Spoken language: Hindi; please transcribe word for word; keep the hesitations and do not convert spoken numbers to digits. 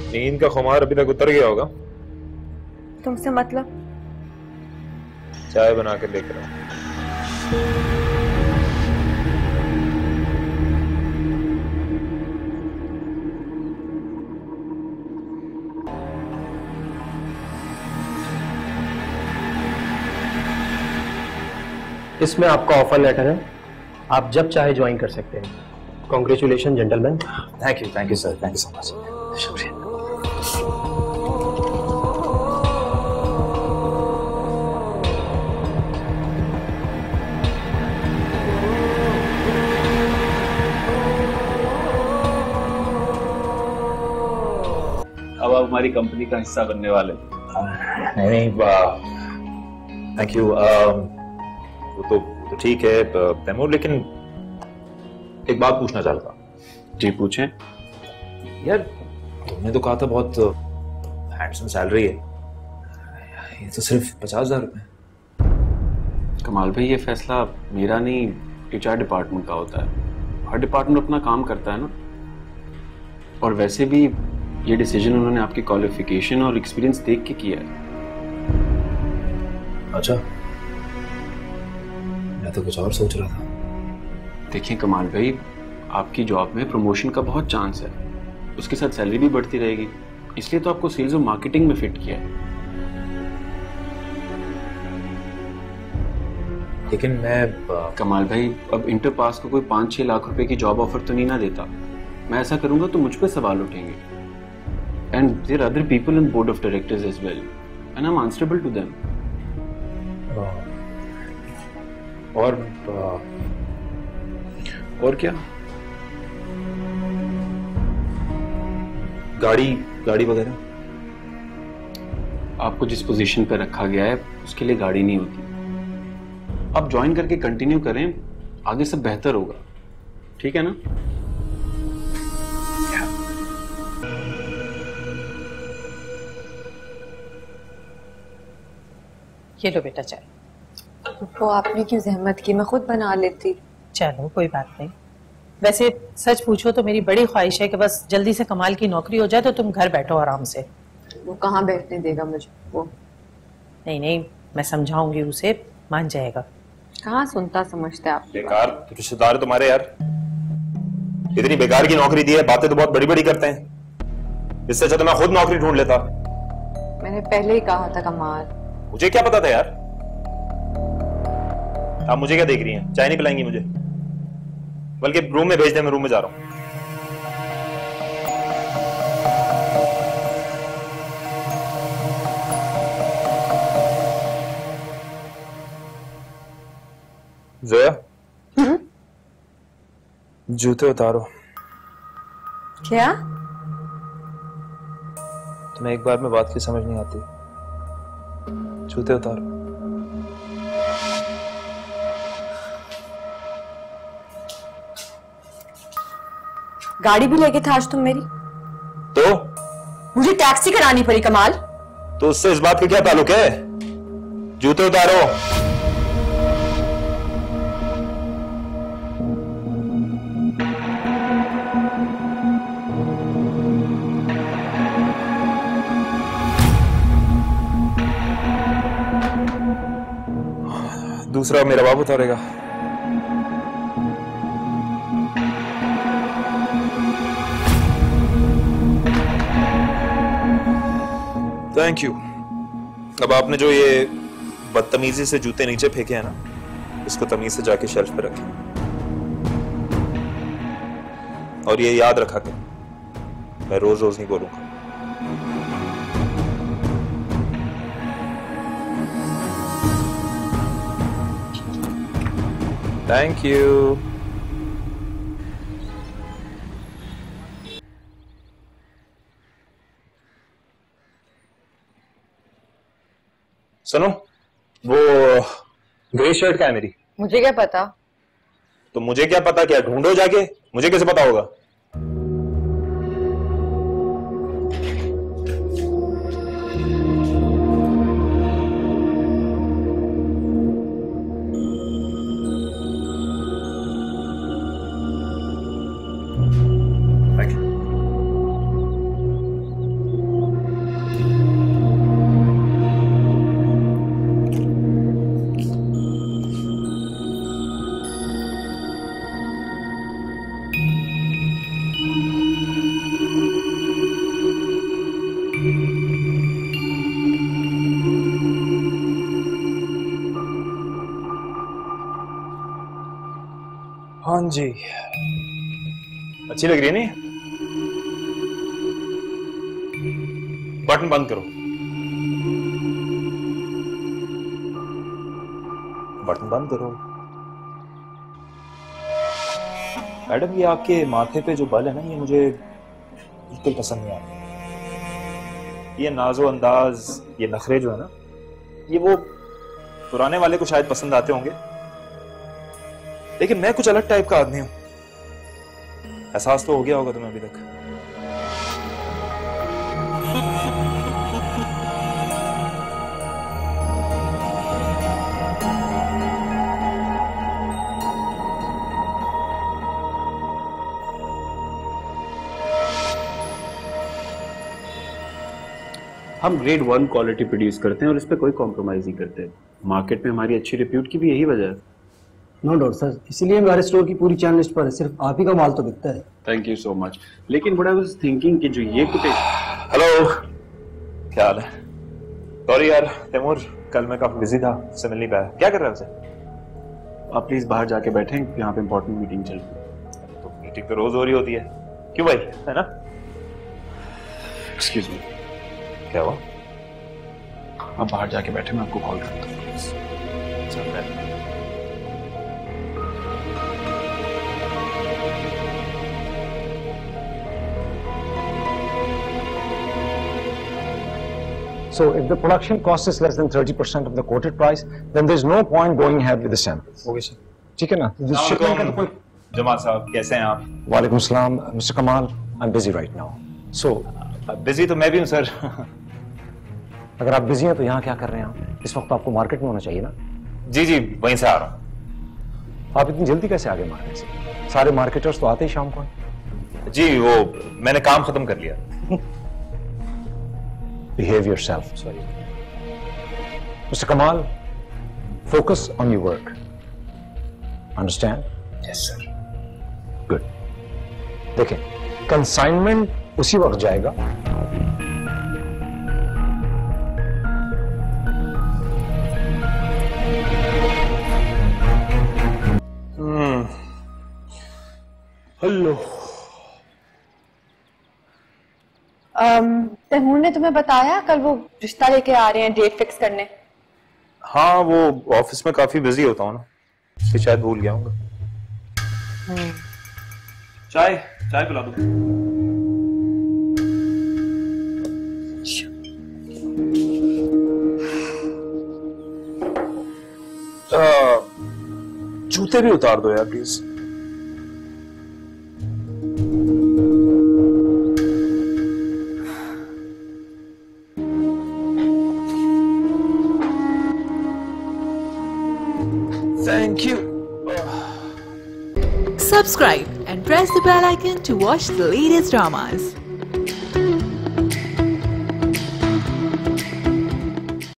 नींद का खुमार अभी तक उतर गया होगा। तुमसे मतलब? चाय बना के लेकर आओ। इसमें आपका ऑफर लेटर है, आप जब चाहे ज्वाइन कर सकते हैं। Congratulation gentleman. Thank you thank you sir, thank you so much. शुक्रिया। अब आप हमारी कंपनी का हिस्सा बनने वाले। नहीं नहीं, थैंक यू। वो तो, तो ठीक है तैमूर, लेकिन एक बात पूछना चाहता। जी पूछें। यार तुमने तो कहा था बहुत हैंडसम सैलरी है, ये तो सिर्फ पचास हजार रुपए। कमाल भाई, ये फैसला मेरा नहीं, एचआर डिपार्टमेंट का होता है। हर डिपार्टमेंट अपना काम करता है ना। और वैसे भी ये डिसीजन उन्होंने आपकी क्वालिफिकेशन और एक्सपीरियंस देख के किया है। अच्छा, मैं तो कुछ और सोच रहा था। देखिए कमाल भाई, आपकी जॉब में प्रमोशन का बहुत चांस है, उसके साथ सैलरी भी बढ़ती रहेगी, इसलिए तो आपको सेल्स और मार्केटिंग में फिट किया है। लेकिन मैं कमाल भाई, अब इंटर पास को कोई पाँच छह लाख रुपए की जॉब ऑफर तो नहीं ना देता। मैं ऐसा करूंगा तो मुझ पे सवाल उठेंगे। And there other people in board of directors as well and I am answerable to them. और और क्या? गाड़ी गाड़ी वगैरह? आपको जिस पोजीशन पर रखा गया है उसके लिए गाड़ी नहीं होती। आप ज्वाइन करके कंटिन्यू करें, आगे सब बेहतर होगा। ठीक है ना? ये लो बेटा चाय। तो आपने क्यों जहमत की, मैं खुद बना लेती। चलो कोई बात नहीं। वैसे सच पूछो तो मेरी बड़ी ख्वाहिश है कि बस जल्दी से कमाल की नौकरी हो जाए तो तुम घर बैठो आराम से। वो कहाँ बैठने देगा मुझे वो? नहीं नहीं, मैं समझाऊंगी उसे, मान जाएगा। कहाँ सुनता समझता है आप? बेकार रिश्तेदार तुम्हारे यार, इतनी बेकार की नौकरी दी है, बातें तो बहुत बड़ी बड़ी करते हैं। इससे अच्छा तो मैं खुद नौकरी ढूंढ लेता। मैंने पहले ही कहा था कमाल। मुझे क्या पता था यार? आप मुझे क्या देख रही हैं? चाय नहीं पिलाएंगी मुझे? बल्कि रूम में भेज दे, मैं रूम में जा रहा हूं। जया, जूते उतारो। क्या? तुम्हें एक बार में बात की समझ नहीं आती। जूते उतारो। गाड़ी भी लेके था आज तुम मेरी? तो मुझे टैक्सी करानी पड़ी कमाल। तो उससे इस बात का क्या ताल्लुक है? जूते उतारो। दूसरा मेरा बाप उतारेगा। Thank you. अब आपने जो ये बदतमीजी से जूते नीचे फेंके हैं ना, इसको तमीज से जाके शेल्फ पे रखें। और ये याद रखा कर, मैं रोज रोज नहीं बोलूंगा। Thank you. सुनो, वो ग्रे शर्ट क्या है मेरी? मुझे क्या पता? तो मुझे क्या पता क्या? ढूंढो जाके, मुझे कैसे पता होगा? हाँ जी, अच्छी लग रही है नहीं? बटन बंद करो, बटन बंद करो। मैडम, ये आपके माथे पे जो बल है ना, ये मुझे बिल्कुल पसंद नहीं आता। ये नाजो अंदाज, ये नखरे जो है ना, ये वो पुराने वाले को शायद पसंद आते होंगे, लेकिन मैं कुछ अलग टाइप का आदमी हूं। एहसास तो हो गया होगा तुम्हें अभी तक। हम ग्रेड वन क्वालिटी प्रोड्यूस करते हैं और इस पे कोई कॉम्प्रोमाइज नहीं करते। मार्केट में हमारी अच्छी रिप्यूट की भी यही वजह है। नो डाउट सर, इसीलिए हमारे स्टोर की पूरी चैनल लिस्ट पर सिर्फ आप ही का माल तो बिकता है। Thank you so much. लेकिन व्हाट आई वाज थिंकिंग कि जो ये कोटेशन। हेलो, क्या हाल है? सॉरी यार तैमूर, कल मैं काफी बिजी था, उससे मिल नहीं पाया। क्या कर रहे हो उसे? आप प्लीज बाहर जाके बैठें, यहाँ पे इंपॉर्टेंट मीटिंग चल रही है। तो मीटिंग तो रोज हो रही होती है, क्यों भाई, है ना? Excuse me. क्या हुआ? आप बाहर जाके बैठे, मैं आपको कॉल करता हूँ प्लीज। चल रहा है। So if the production cost is less than thirty percent of the quoted price, then there's no point going ahead with the sample. Okay sir. ठीक है ना? This shipment का तो कोई जमाल साहब, कैसे हैं आप? वालेकुम सलाम, मिस्टर कमाल, I'm busy right now. So busy तो मैं भी हूँ सर। अगर आप बिजी हैं तो यहाँ क्या कर रहे हैं आप? इस वक्त आपको मार्केट में होना चाहिए ना? जी जी, वहीं से आ रहा हूँ। आप इतनी जल्दी कैसे आ गए मार्केट से? सारे मार्केटर्स तो आते ही शाम को हैं। जी वो मैंने काम खत्म कर लिया। Behave yourself, sorry. Mister Kamal, focus on your work. Understand? Yes sir. Good. देखें, consignment उसी वक्त जाएगा हम्म हेलो। तैमूर ने तुम्हें बताया कल वो रिश्ता लेके आ रहे हैं डेट फिक्स करने? हाँ, वो ऑफिस में काफी बिजी होता हूँ ना, इसलिए शायद भूल गया हूँ। चाय चाय पिला दो। जूते भी उतार दो यार please. Thank you. Subscribe and press the bell icon to watch the latest dramas.